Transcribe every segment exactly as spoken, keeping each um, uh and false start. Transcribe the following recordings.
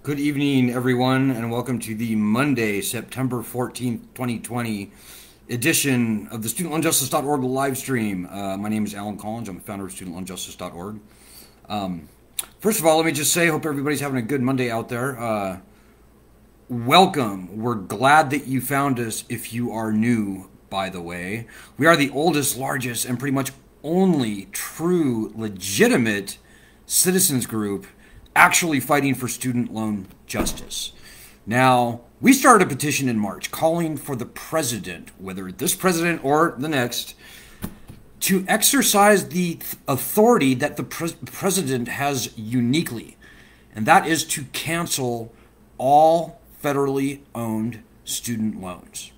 Good evening, everyone, and welcome to the Monday, September fourteenth, twenty twenty edition of the student loan justice dot org live stream. Uh, my name is Alan Collins. I'm the founder of student loan justice dot org. Um, first of all, let me just say, hope everybody's having a good Monday out there. Uh, welcome. We're glad that you found us if you are new, by the way. We are the oldest, largest, and pretty much only true, legitimate citizens group actually fighting for student loan justice. Now, we started a petition in March calling for the president, whether this president or the next, to exercise the authority that the pre- president has uniquely, and that is to cancel all federally owned student loans.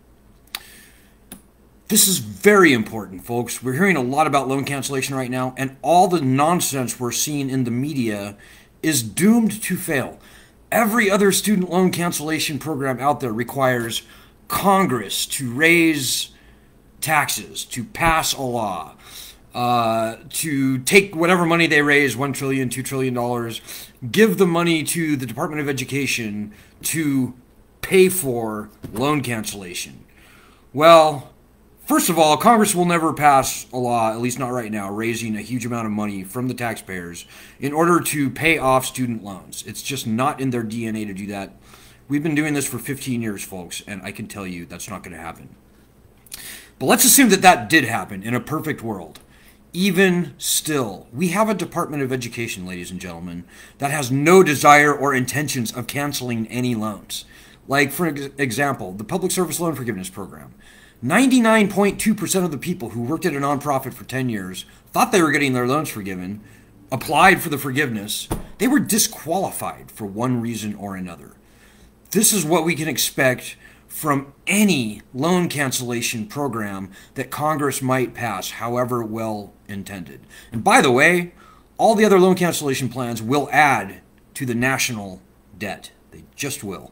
This is very important, folks. We're hearing a lot about loan cancellation right now, and all the nonsense we're seeing in the media is doomed to fail. Every other student loan cancellation program out there requires Congress to raise taxes, to pass a law, uh, to take whatever money they raise, one trillion dollars, two trillion dollars, give the money to the Department of Education to pay for loan cancellation. Well, first of all, Congress will never pass a law, at least not right now, raising a huge amount of money from the taxpayers in order to pay off student loans. It's just not in their D N A to do that. We've been doing this for fifteen years, folks, and I can tell you that's not going to happen. But let's assume that that did happen in a perfect world. Even still, we have a Department of Education, ladies and gentlemen, that has no desire or intentions of canceling any loans. Like, for example, the Public Service Loan Forgiveness Program. ninety-nine point two percent of the people who worked at a nonprofit for ten years thought they were getting their loans forgiven, applied for the forgiveness. They were disqualified for one reason or another. This is what we can expect from any loan cancellation program that Congress might pass, however well intended. And by the way, all the other loan cancellation plans will add to the national debt. They just will.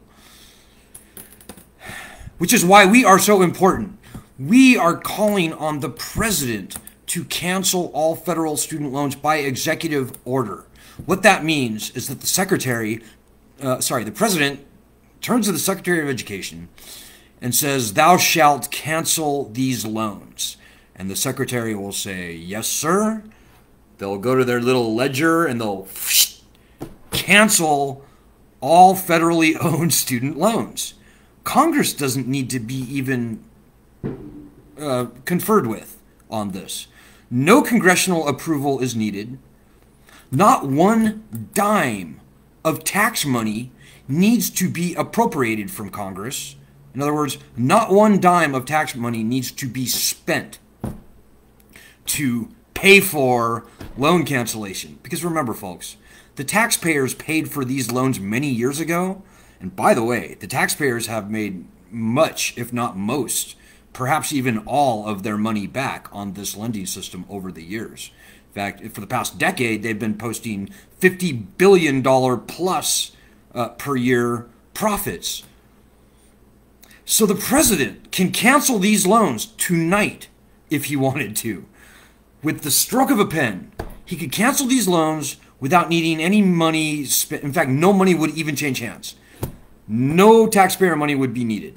Which is why we are so important. We are calling on the president to cancel all federal student loans by executive order. What that means is that the secretary, uh, sorry, the president turns to the Secretary of Education and says, "Thou shalt cancel these loans." And the secretary will say, "Yes, sir." They'll go to their little ledger and they'll cancel all federally owned student loans. Congress doesn't need to be even uh, conferred with on this. No congressional approval is needed. Not one dime of tax money needs to be appropriated from Congress. In other words, not one dime of tax money needs to be spent to pay for loan cancellation. Because remember, folks, the taxpayers paid for these loans many years ago. And by the way, the taxpayers have made much, if not most, perhaps even all of their money back on this lending system over the years. In fact, for the past decade, they've been posting fifty billion dollars plus uh, per year profits. So the president can cancel these loans tonight if he wanted to. With the stroke of a pen, he could cancel these loans without needing any money spent. In fact, no money would even change hands. No taxpayer money would be needed.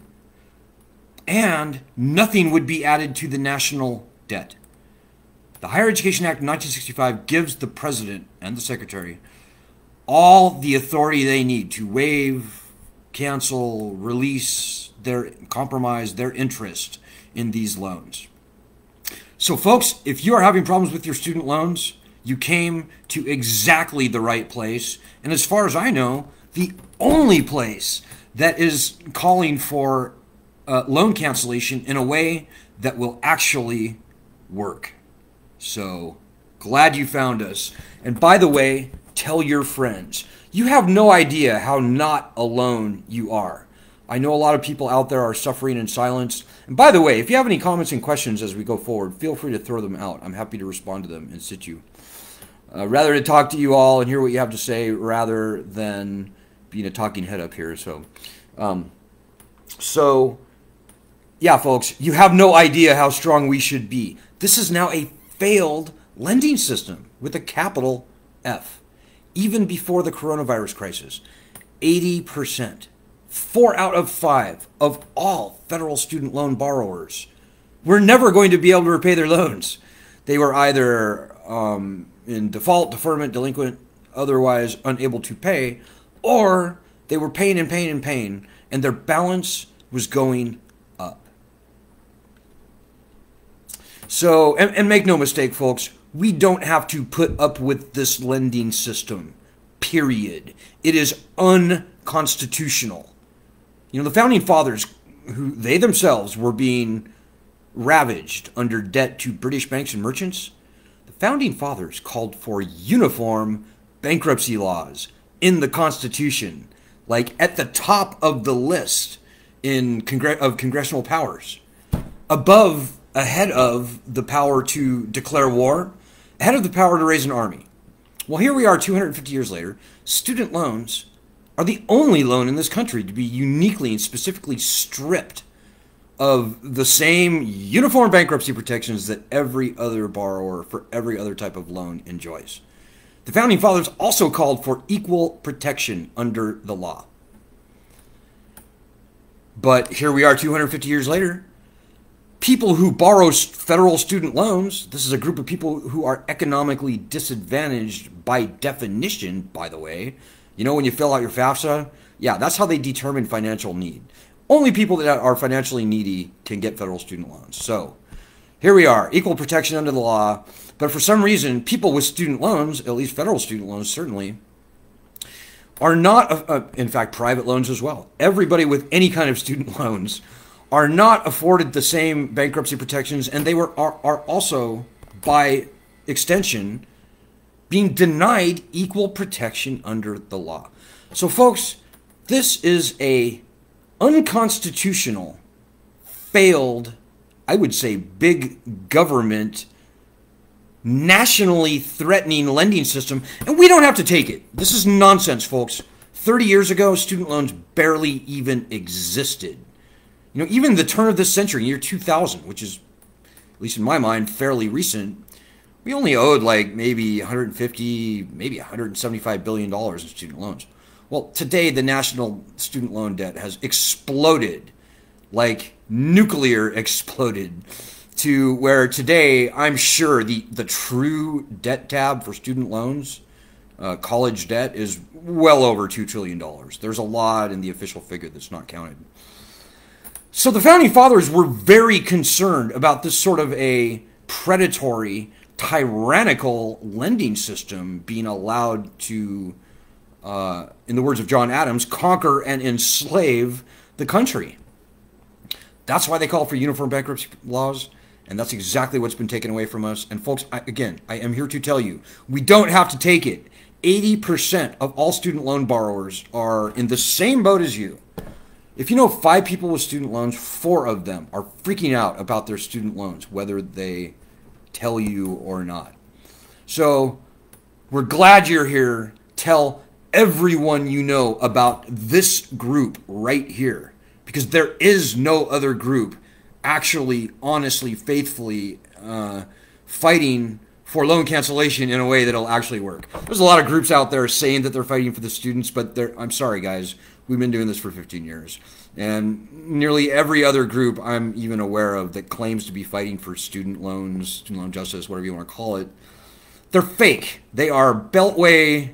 And nothing would be added to the national debt. The Higher Education Act of nineteen sixty-five gives the president and the secretary all the authority they need to waive, cancel, release, their compromise their interest in these loans. So folks, if you are having problems with your student loans, you came to exactly the right place. And as far as I know, the only place that is calling for uh, loan cancellation in a way that will actually work. So glad you found us. And by the way, tell your friends. You have no idea how not alone you are. I know a lot of people out there are suffering in silence. And by the way, if you have any comments and questions as we go forward, feel free to throw them out. I'm happy to respond to them in situ. Uh, rather to talk to you all and hear what you have to say rather than being a talking head up here. So, um, so yeah, folks, you have no idea how strong we should be. This is now a failed lending system with a capital F, even before the coronavirus crisis. eighty percent, four out of five of all federal student loan borrowers were never going to be able to repay their loans. They were either um, in default, deferment, delinquent, otherwise unable to pay, or they were paying and paying and paying, and their balance was going up. So, and, and make no mistake, folks, we don't have to put up with this lending system, period. It is unconstitutional. You know, the Founding Fathers, who they themselves were being ravaged under debt to British banks and merchants, the Founding Fathers called for uniform bankruptcy laws in the Constitution, like at the top of the list in congr- of congressional powers, above, ahead of the power to declare war, ahead of the power to raise an army. Well, here we are two hundred fifty years later. Student loans are the only loan in this country to be uniquely and specifically stripped of the same uniform bankruptcy protections that every other borrower for every other type of loan enjoys. The Founding Fathers also called for equal protection under the law. But here we are two hundred fifty years later. People who borrow federal student loans, this is a group of people who are economically disadvantaged by definition, by the way. You know, when you fill out your FAFSA, yeah, that's how they determine financial need. Only people that are financially needy can get federal student loans. So here we are, equal protection under the law. But for some reason, people with student loans, at least federal student loans certainly, are not, uh, uh, in fact, private loans as well. Everybody with any kind of student loans are not afforded the same bankruptcy protections, and they were are, are also, by extension, being denied equal protection under the law. So, folks, this is a unconstitutional, failed, I would say, big government, nationally threatening lending system, and we don't have to take it. This is nonsense, folks. thirty years ago, student loans barely even existed. You know, even the turn of this century, year two thousand, which is, at least in my mind, fairly recent, we only owed like maybe one hundred fifty, maybe one hundred seventy-five billion dollars in student loans. Well, today the national student loan debt has exploded, like nuclear exploded, to where today I'm sure the, the true debt tab for student loans, uh, college debt, is well over two trillion dollars. There's a lot in the official figure that's not counted. So the Founding Fathers were very concerned about this sort of a predatory, tyrannical lending system being allowed to, uh, in the words of John Adams, conquer and enslave the country. That's why they call for uniform bankruptcy laws, and that's exactly what's been taken away from us. And folks, I, again, I am here to tell you, we don't have to take it. eighty percent of all student loan borrowers are in the same boat as you. If you know five people with student loans, four of them are freaking out about their student loans, whether they tell you or not. So we're glad you're here. Tell everyone you know about this group right here, because there is no other group actually, honestly, faithfully uh, fighting for loan cancellation in a way that'll actually work. There's a lot of groups out there saying that they're fighting for the students, but I'm sorry, guys. We've been doing this for fifteen years. And nearly every other group I'm even aware of that claims to be fighting for student loans, student loan justice, whatever you want to call it, they're fake. They are Beltway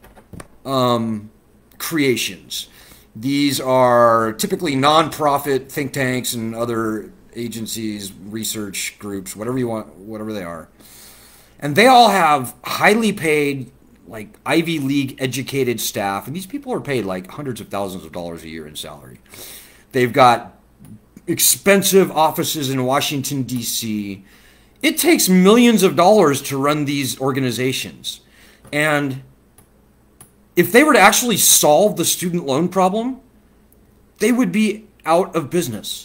um, creations. These are typically nonprofit think tanks and other agencies, research groups, whatever you want, whatever they are. And they all have highly paid, like Ivy League educated staff, and these people are paid like hundreds of thousands of dollars a year in salary. They've got expensive offices in Washington, D C. It takes millions of dollars to run these organizations. And if they were to actually solve the student loan problem, they would be out of business.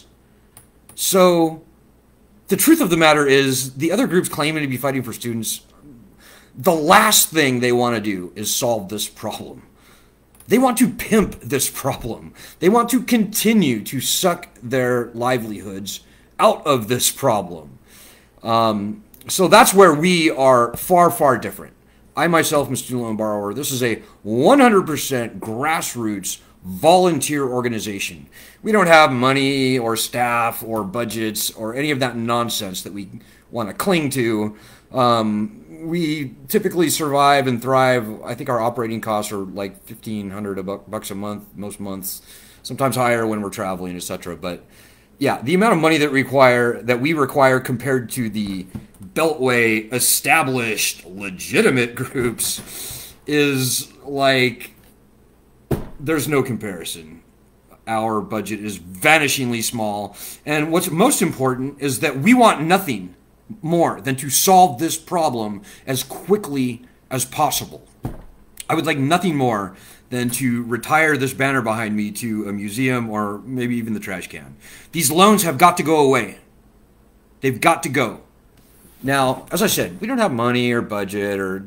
So the truth of the matter is, the other groups claiming to be fighting for students, the last thing they want to do is solve this problem. They want to pimp this problem. They want to continue to suck their livelihoods out of this problem. Um, so that's where we are far, far different. I myself am a student loan borrower. This is a one hundred percent grassroots volunteer organization. We don't have money or staff or budgets or any of that nonsense that we want to cling to. Um, we typically survive and thrive. I think our operating costs are like fifteen hundred bucks a month, most months, sometimes higher when we're traveling, et cetera. But yeah, the amount of money that require that we require compared to the Beltway established legitimate groups is like, there's no comparison. Our budget is vanishingly small. And what's most important is that we want nothing more than to solve this problem as quickly as possible. I would like nothing more than to retire this banner behind me to a museum or maybe even the trash can. These loans have got to go away. They've got to go. Now, as I said, we don't have money or budget or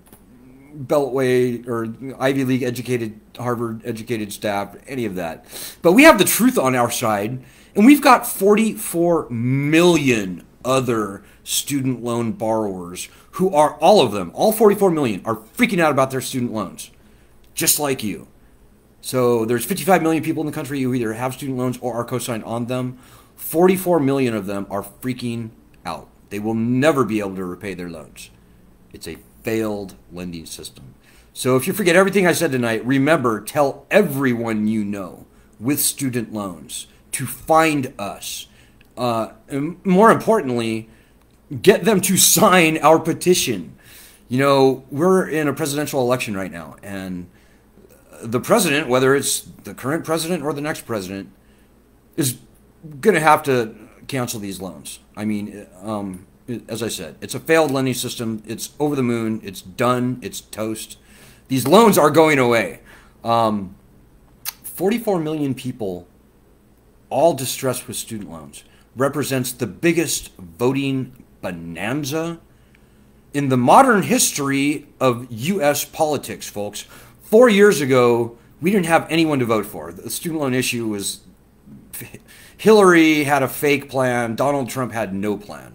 Beltway or Ivy League educated, Harvard educated staff, any of that. But we have the truth on our side, and we've got forty-four million other student loan borrowers who are, all of them, all forty-four million, are freaking out about their student loans, just like you. So there's fifty-five million people in the country who either have student loans or are co-signed on them. forty-four million of them are freaking out. They will never be able to repay their loans. It's a failed lending system. So if you forget everything I said tonight, remember, tell everyone you know with student loans to find us. Uh, and more importantly, get them to sign our petition. You know, we're in a presidential election right now, and the president, whether it's the current president or the next president, is going to have to cancel these loans. I mean, um, as I said, it's a failed lending system. It's over the moon. It's done. It's toast. These loans are going away. Um, forty-four million people, all distressed with student loans, represents the biggest voting bonanza in the modern history of U S politics, folks. Four years ago, we didn't have anyone to vote for. The student loan issue was Hillary had a fake plan. Donald Trump had no plan.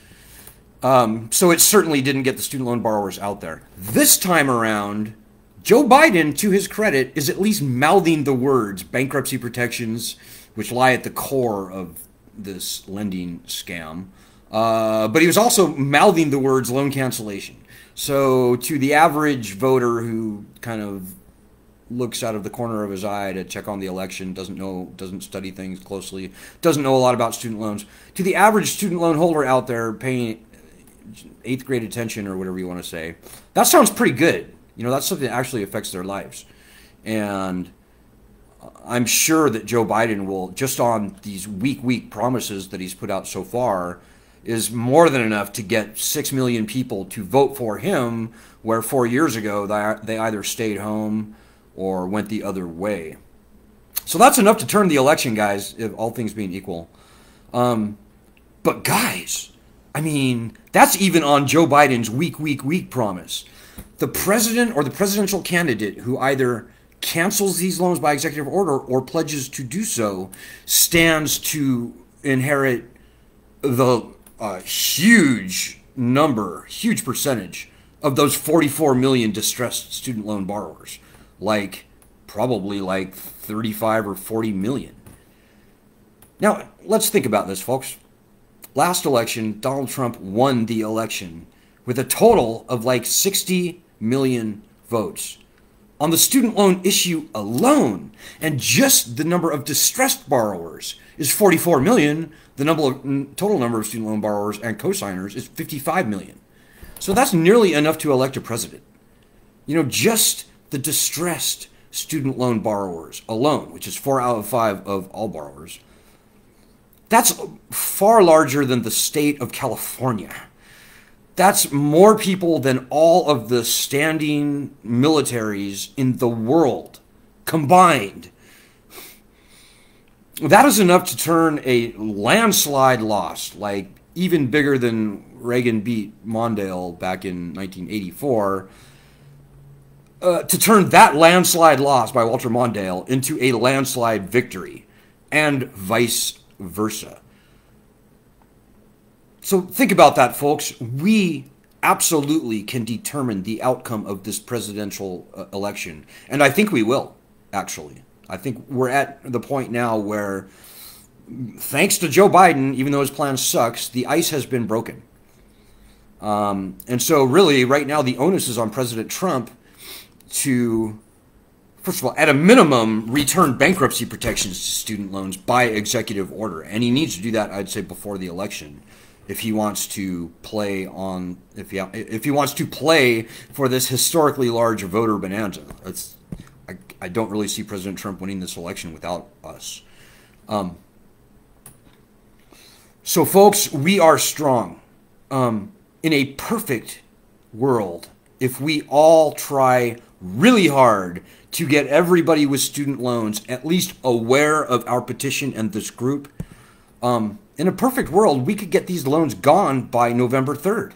Um, so it certainly didn't get the student loan borrowers out there. This time around, Joe Biden, to his credit, is at least mouthing the words bankruptcy protections, which lie at the core of this lending scam. Uh, but he was also mouthing the words loan cancellation. So to the average voter who kind of looks out of the corner of his eye to check on the election, doesn't know, doesn't study things closely, doesn't know a lot about student loans, to the average student loan holder out there paying eighth grade attention or whatever you want to say, that sounds pretty good. You know, that's something that actually affects their lives. And I'm sure that Joe Biden will, just on these weak, weak promises that he's put out so far, is more than enough to get six million people to vote for him, where four years ago they either stayed home or went the other way. So that's enough to turn the election, guys, if all things being equal. Um, but guys, I mean, that's even on Joe Biden's weak, weak, weak promise. The president or the presidential candidate who either cancels these loans by executive order or pledges to do so stands to inherit the uh, huge number, huge percentage of those forty-four million distressed student loan borrowers. Like, probably like thirty-five or forty million. Now, let's think about this, folks. Last election, Donald Trump won the election with a total of like sixty million votes on the student loan issue alone. And just the number of distressed borrowers is forty-four million. The number of, total number of student loan borrowers and cosigners is fifty-five million. So that's nearly enough to elect a president. You know, just the distressed student loan borrowers alone, which is four out of five of all borrowers, that's far larger than the state of California. That's more people than all of the standing militaries in the world combined. That is enough to turn a landslide loss, like even bigger than Reagan beat Mondale back in nineteen eighty-four, uh, to turn that landslide loss by Walter Mondale into a landslide victory, and vice versa. So think about that, folks. We absolutely can determine the outcome of this presidential uh, election. And I think we will, actually. I think we're at the point now where, thanks to Joe Biden, even though his plan sucks, the ice has been broken. Um, and so really, right now, the onus is on President Trump to, first of all, at a minimum, return bankruptcy protections to student loans by executive order. And he needs to do that, I'd say, before the election, if he wants to play on, if he if he wants to play for this historically large voter bonanza. It's, I, I don't really see President Trump winning this election without us. Um, so, folks, we are strong. Um, in a perfect world, if we all try really hard to get everybody with student loans at least aware of our petition and this group, um, in a perfect world, we could get these loans gone by November third.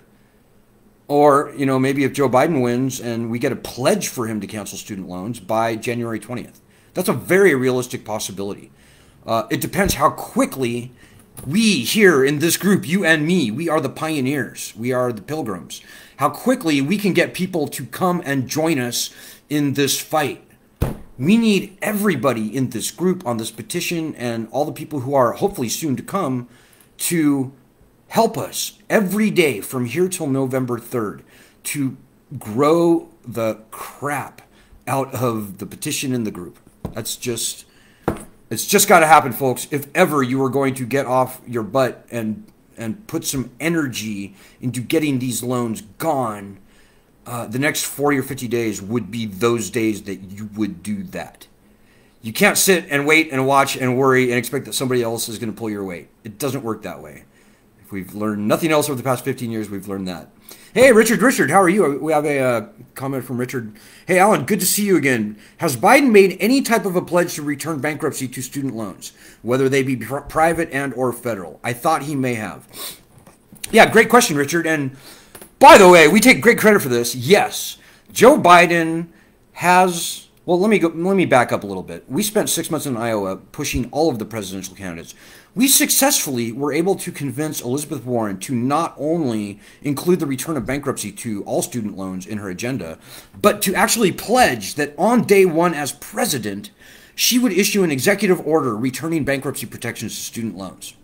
Or, you know, maybe if Joe Biden wins and we get a pledge for him to cancel student loans by January twentieth. That's a very realistic possibility. Uh, it depends how quickly we here in this group, you and me, we are the pioneers. We are the pilgrims. How quickly we can get people to come and join us in this fight. We need everybody in this group on this petition and all the people who are hopefully soon to come to help us every day from here till November third to grow the crap out of the petition in the group. That's just, it's just got to happen, folks. If ever you are going to get off your butt and and put some energy into getting these loans gone, uh, the next forty or fifty days would be those days that you would do that. You can't sit and wait and watch and worry and expect that somebody else is going to pull your weight. It doesn't work that way. If we've learned nothing else over the past fifteen years, we've learned that. Hey, Richard, Richard, how are you? We have a uh, comment from Richard. Hey, Alan, good to see you again. Has Biden made any type of a pledge to return bankruptcy to student loans, whether they be pr- private and or federal? I thought he may have. Yeah, great question, Richard. And by the way, we take great credit for this. Yes, Joe Biden has... Well, let me go. Let me back up a little bit. We spent six months in Iowa pushing all of the presidential candidates. We successfully were able to convince Elizabeth Warren to not only include the return of bankruptcy to all student loans in her agenda, but to actually pledge that on day one as president, she would issue an executive order returning bankruptcy protections to student loans.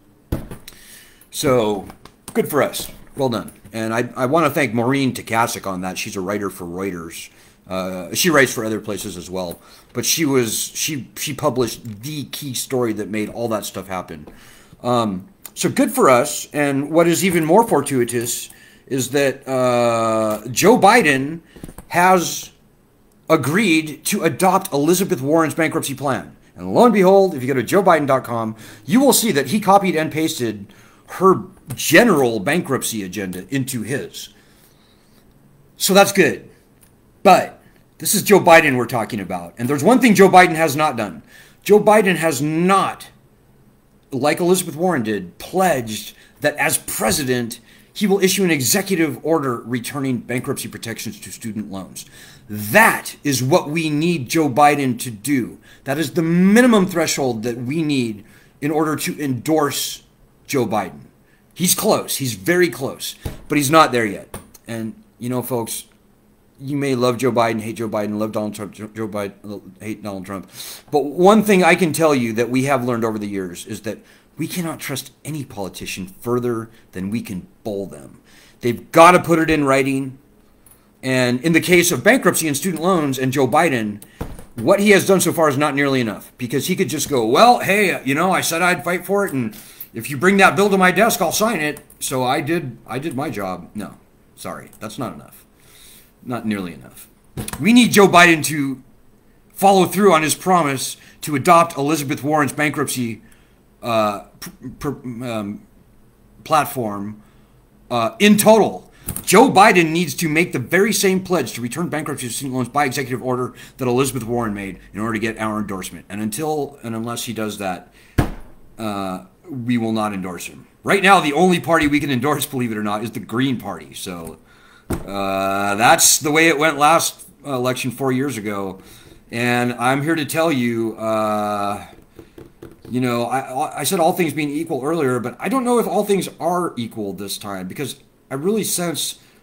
So, good for us. Well done. And I, I want to thank Maureen Takasik on that. She's a writer for Reuters. Uh, she writes for other places as well, but she was she she published the key story that made all that stuff happen. Um, so good for us. And what is even more fortuitous is that uh, Joe Biden has agreed to adopt Elizabeth Warren's bankruptcy plan. And lo and behold, if you go to joe biden dot com, you will see that he copied and pasted her general bankruptcy agenda into his. So that's good. But this is Joe Biden we're talking about. And there's one thing Joe Biden has not done. Joe Biden has not, like Elizabeth Warren did, pledged that as president, he will issue an executive order returning bankruptcy protections to student loans. That is what we need Joe Biden to do. That is the minimum threshold that we need in order to endorse Joe Biden. He's close. He's very close. But he's not there yet. And, you know, folks, you may love Joe Biden, hate Joe Biden, love Donald Trump, Joe Biden, hate Donald Trump. But one thing I can tell you that we have learned over the years is that we cannot trust any politician further than we can bowl them. They've got to put it in writing. And in the case of bankruptcy and student loans and Joe Biden, what he has done so far is not nearly enough. Because he could just go, well, hey, you know, I said I'd fight for it, and if you bring that bill to my desk, I'll sign it. So I did, I did my job. No, sorry, that's not enough. Not nearly enough. We need Joe Biden to follow through on his promise to adopt Elizabeth Warren's bankruptcy uh, pr- pr- um, platform uh, in total. Joe Biden needs to make the very same pledge to return bankruptcy to student loans by executive order that Elizabeth Warren made in order to get our endorsement. And until and unless he does that, uh, we will not endorse him. Right now, the only party we can endorse, believe it or not, is the Green Party. So... Uh, that's the way it went last election four years ago. And I'm here to tell you, uh, you know, I, I said all things being equal earlier, but I don't know if all things are equal this time, because I really sense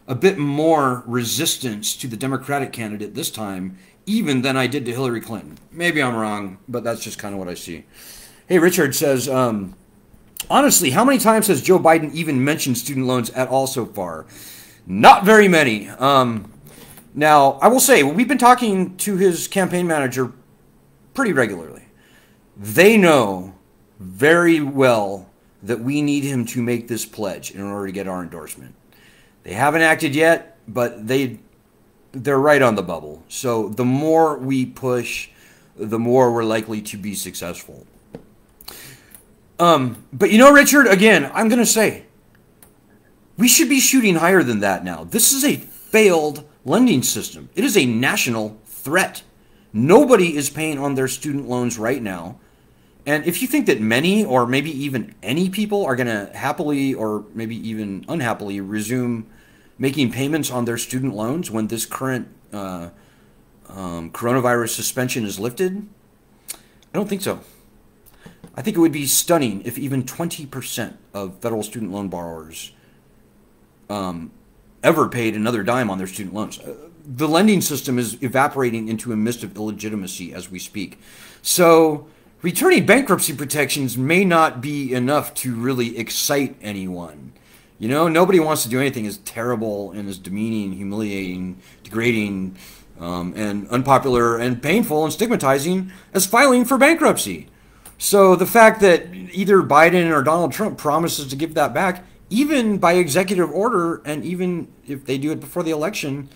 a bit more resistance to the Democratic candidate this time, even than I did to Hillary Clinton. Maybe I'm wrong, but that's just kind of what I see. Hey, Richard says, um, honestly, how many times has Joe Biden even mentioned student loans at all so far? Not very many. Um, now, I will say, we've been talking to his campaign manager pretty regularly. They know very well that we need him to make this pledge in order to get our endorsement. They haven't acted yet, but they, they're right on the bubble. So the more we push, the more we're likely to be successful. Um, but you know, Richard, again, I'm going to say, we should be shooting higher than that now. This is a failed lending system. It is a national threat. Nobody is paying on their student loans right now. And if you think that many or maybe even any people are going to happily or maybe even unhappily resume making payments on their student loans when this current uh, um, coronavirus suspension is lifted, I don't think so. I think it would be stunning if even twenty percent of federal student loan borrowers um, ever paid another dime on their student loans. Uh, the lending system is evaporating into a mist of illegitimacy as we speak. So returning bankruptcy protections may not be enough to really excite anyone. You know, nobody wants to do anything as terrible and as demeaning, humiliating, degrading, um, and unpopular and painful and stigmatizing as filing for bankruptcy. So the fact that either Biden or Donald Trump promises to give that back, even by executive order, and even if they do it before the election,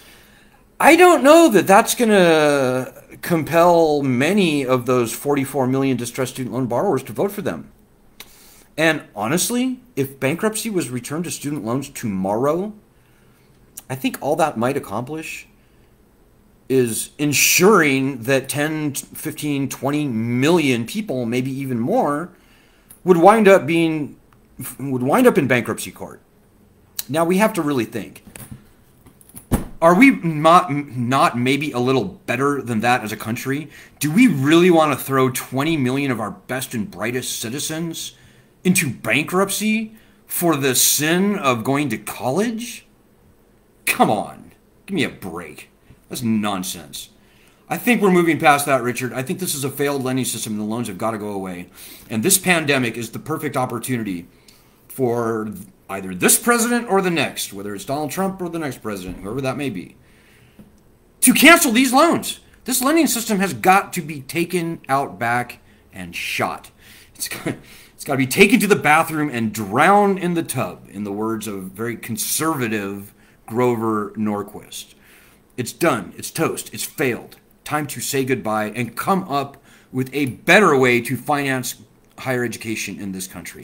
I don't know that that's going to compel many of those forty-four million distressed student loan borrowers to vote for them. And honestly, if bankruptcy was returned to student loans tomorrow, I think all that might accomplish is ensuring that ten, fifteen, twenty million people, maybe even more, would wind up being would wind up in bankruptcy court. Now we have to really think. Are we not, not maybe a little better than that as a country? Do we really want to throw twenty million of our best and brightest citizens into bankruptcy for the sin of going to college? Come on. Give me a break. That's nonsense. I think we're moving past that, Richard. I think this is a failed lending system and the loans have got to go away. And this pandemic is the perfect opportunity for either this president or the next, whether it's Donald Trump or the next president, whoever that may be, to cancel these loans. This lending system has got to be taken out back and shot. It's got, it's got to be taken to the bathroom and drowned in the tub, in the words of very conservative Grover Norquist. It's done. It's toast. It's failed. Time to say goodbye and come up with a better way to finance higher education in this country.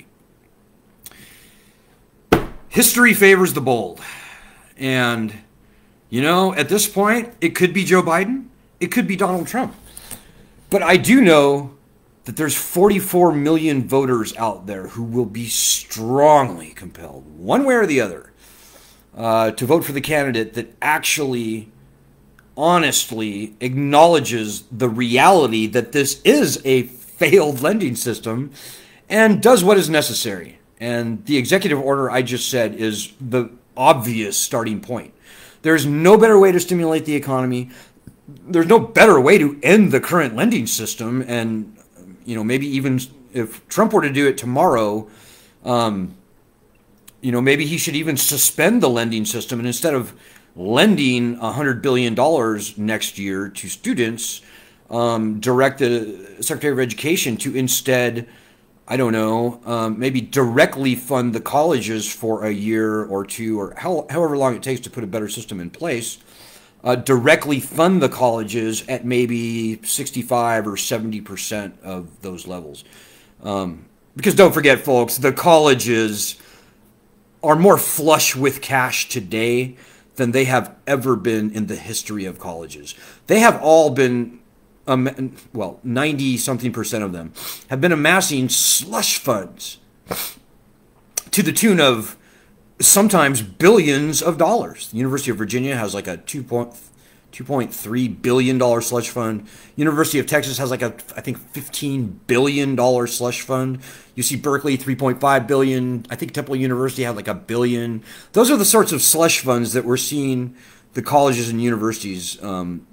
History favors the bold. And, you know, at this point, it could be Joe Biden. It could be Donald Trump. But I do know that there's forty-four million voters out there who will be strongly compelled, one way or the other, uh, to vote for the candidate that actually honestly acknowledges the reality that this is a failed lending system and does what is necessary. And the executive order I just said is the obvious starting point. There's no better way to stimulate the economy. There's no better way to end the current lending system. And, you know, maybe even if Trump were to do it tomorrow, um, you know, maybe he should even suspend the lending system, and instead of lending one hundred billion dollars next year to students, um, direct the Secretary of Education to instead, I don't know, um, maybe directly fund the colleges for a year or two, or how, however long it takes to put a better system in place, uh, directly fund the colleges at maybe sixty-five or seventy percent of those levels. Um, because don't forget, folks, the colleges are more flush with cash today than they have ever been in the history of colleges. They have all been, um, well, ninety something percent of them have been amassing slush funds to the tune of sometimes billions of dollars. The University of Virginia has like a two point two point three billion dollars slush fund. University of Texas has like a, I think, fifteen billion dollars slush fund. You see Berkeley, three point five billion dollars. I think Temple University had like a billion. Those are the sorts of slush funds that we're seeing the colleges and universities um,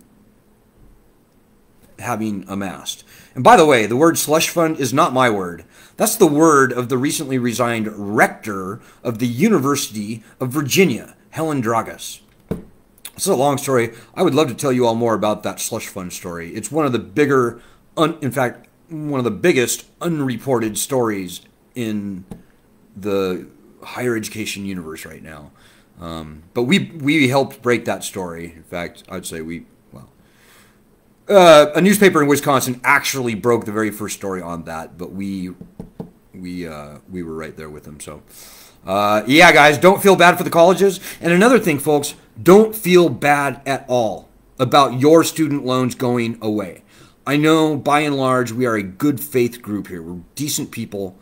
having amassed. And by the way, the word slush fund is not my word. That's the word of the recently resigned rector of the University of Virginia, Helen Dragas. This is a long story. I would love to tell you all more about that slush fund story. It's one of the bigger, un, in fact, one of the biggest unreported stories in the higher education universe right now. Um, but we we helped break that story. In fact, I'd say we, well, uh, a newspaper in Wisconsin actually broke the very first story on that, but we we uh, we were right there with them. So, uh, yeah, guys, don't feel bad for the colleges. And another thing, folks, don't feel bad at all about your student loans going away. I know, by and large, we are a good faith group here. We're decent people.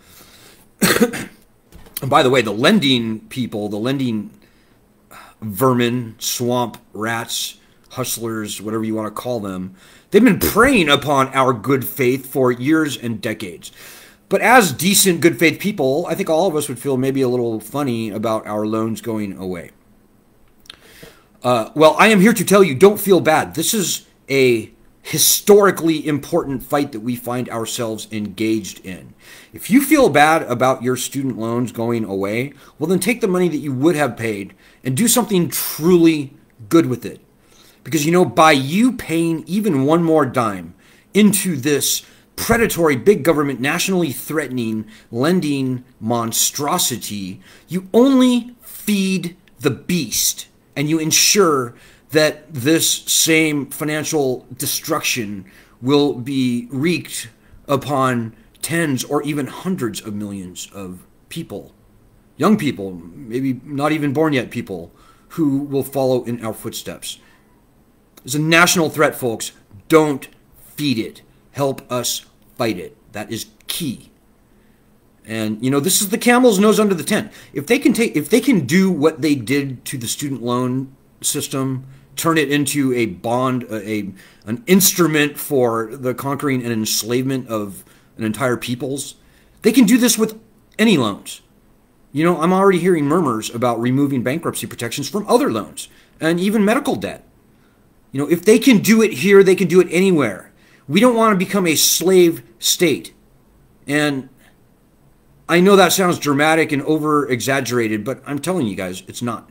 And by the way, the lending people, the lending vermin, swamp rats, hustlers, whatever you want to call them, they've been preying upon our good faith for years and decades. But as decent good faith people, I think all of us would feel maybe a little funny about our loans going away. Uh, well, I am here to tell you, don't feel bad. This is a historically important fight that we find ourselves engaged in. If you feel bad about your student loans going away, well, then take the money that you would have paid and do something truly good with it. Because, you know, by you paying even one more dime into this predatory, big government, nationally threatening lending monstrosity, you only feed the beast, and you ensure that this same financial destruction will be wreaked upon tens or even hundreds of millions of people, young people, maybe not even born yet people, who will follow in our footsteps. It's a national threat, folks. Don't feed it. Help us fight it. That is key. And, you know, this is the camel's nose under the tent. If they can take, if they can do what they did to the student loan system, turn it into a bond, a, a an instrument for the conquering and enslavement of an entire peoples, they can do this with any loans. You know, I'm already hearing murmurs about removing bankruptcy protections from other loans and even medical debt. You know, if they can do it here, they can do it anywhere. We don't want to become a slave state. And I know that sounds dramatic and over-exaggerated, but I'm telling you guys, it's not.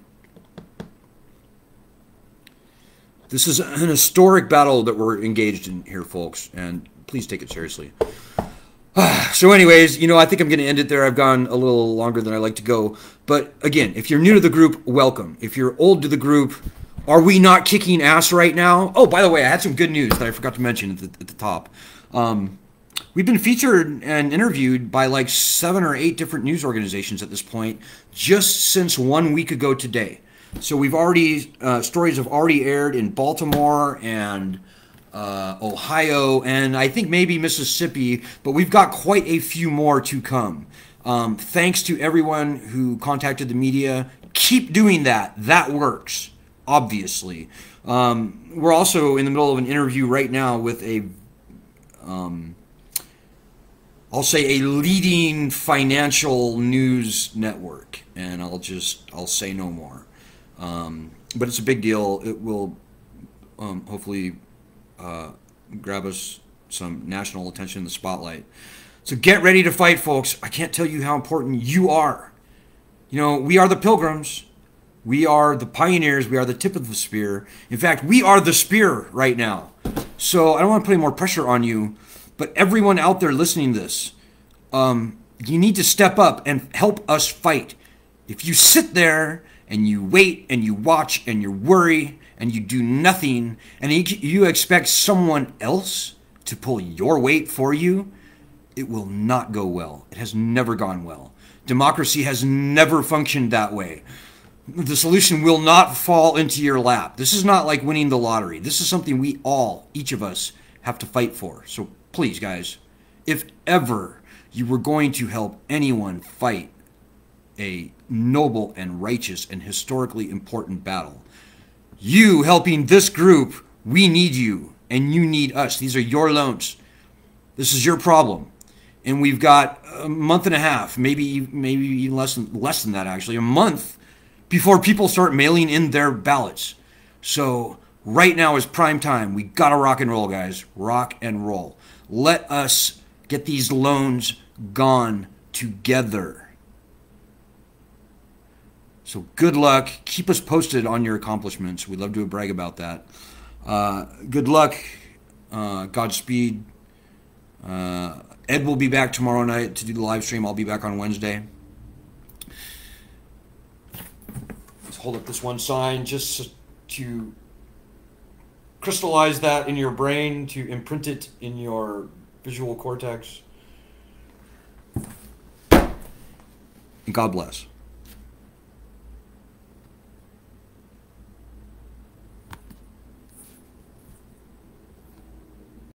This is an historic battle that we're engaged in here, folks, and please take it seriously. So anyways, you know, I think I'm going to end it there. I've gone a little longer than I like to go. But again, if you're new to the group, welcome. If you're old to the group, are we not kicking ass right now? Oh, by the way, I had some good news that I forgot to mention at the, at the top. Um, we've been featured and interviewed by like seven or eight different news organizations at this point, just since one week ago today. So we've already, uh, stories have already aired in Baltimore and uh, Ohio, and I think maybe Mississippi, but we've got quite a few more to come. Um, thanks to everyone who contacted the media. Keep doing that. That works, obviously. Um, we're also in the middle of an interview right now with a, um, I'll say a leading financial news network, and I'll just, I'll say no more. Um, but it's a big deal. It will um, hopefully uh, grab us some national attention in the spotlight. So get ready to fight, folks. I can't tell you how important you are. You know, we are the pilgrims. We are the pioneers. We are the tip of the spear. In fact, we are the spear right now. So I don't want to put any more pressure on you, but everyone out there listening to this, um, you need to step up and help us fight. If you sit there and you wait and you watch and you worry and you do nothing and you expect someone else to pull your weight for you, it will not go well. It has never gone well. Democracy has never functioned that way. The solution will not fall into your lap. This is not like winning the lottery. This is something we all, each of us, have to fight for. So please, guys, if ever you were going to help anyone fight a noble and righteous and historically important battle, You helping this group, we need you, and you need us. These are your loans. This is your problem. And we've got a month and a half, maybe maybe even less than, less than that actually, a month before people start mailing in their ballots. So right now is prime time. We got to rock and roll, guys. Rock and roll. Let us get these loans gone together. So good luck. Keep us posted on your accomplishments. We'd love to brag about that. Uh, good luck. Uh, Godspeed. Uh, Ed will be back tomorrow night to do the live stream. I'll be back on Wednesday. Let's hold up this one sign just to crystallize that in your brain, to imprint it in your visual cortex. And God bless.